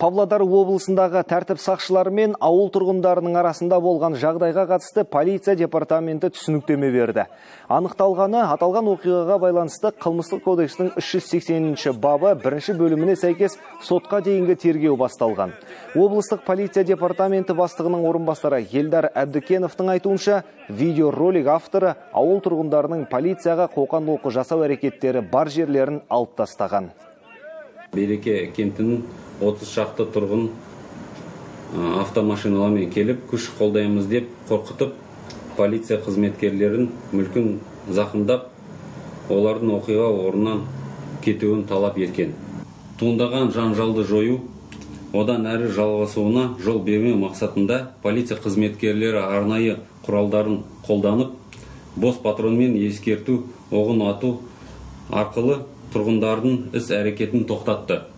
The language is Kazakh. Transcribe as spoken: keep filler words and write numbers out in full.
Павлодар облысындағы тәртіп сақшылары мен ауыл тұрғындарының арасында болған жағдайға қатысты полиция департаменті түсініктеме берді. Анықталғаны, аталған оқиғаға байланысты қылмыстық кодекстің үш жүз сексенінші бабы бірінші бөліміне сәйкес сотқа дейінгі тергеу басталған. Облыстық полиция департаменті бастығының орынбасары Елдар Әбдікеновтың айтуынша, видеоролик авторы ауыл тұрғындарының полицияға қоқан-лоққы жасау әрекеттері бар жерлерін алып тастаған. Береке кентінің отыз шақты тұрғын автомашиналармен келіп, күш қолдаймыз деп қорқытып, полиция қызметкерлерін мүлкін зақымдап, олардың оқиға орнынан кетуін талап еткен. Туындаған жанжалды жою, одан әрі жалғасуына жол бермеу мақсатында полиция қызметкерлері арнайы құралдарын қолданып, бос патронмен ескерту оғын ату арқылы тұрғындардың іс әрекетін тоқтатты.